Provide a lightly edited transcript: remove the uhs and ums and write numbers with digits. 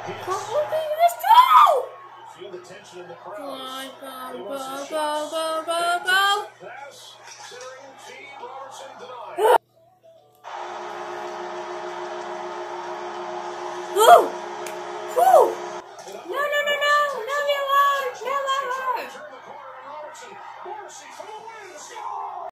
Let's go! Feel the tension in the crowd. Go, go, go, go, go, go. Pass, centering, feed, Robertson denied. Woo! Woo! No, no, no, no! No, you won't! No, I won't! Turn the corner and Robertson. Morrissey for the win. Score!